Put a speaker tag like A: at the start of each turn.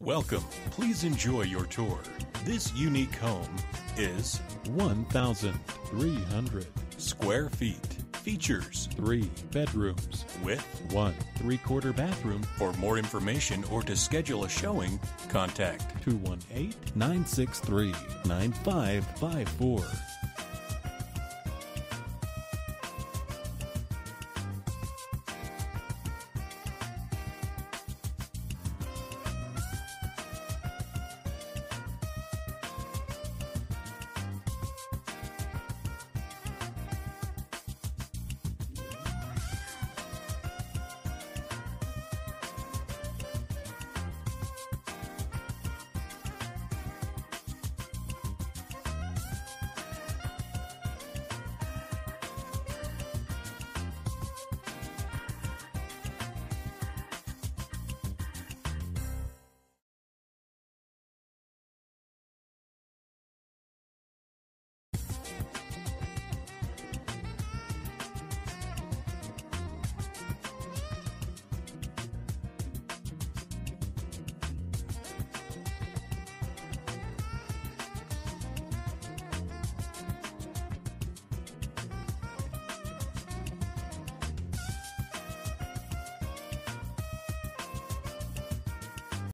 A: Welcome. Please enjoy your tour. This unique home is
B: 1,300
A: square feet. Features
B: 3 bedrooms
A: with
B: 1 3/4 bathroom.
A: For more information or to schedule a showing, contact
B: 218-963-9554.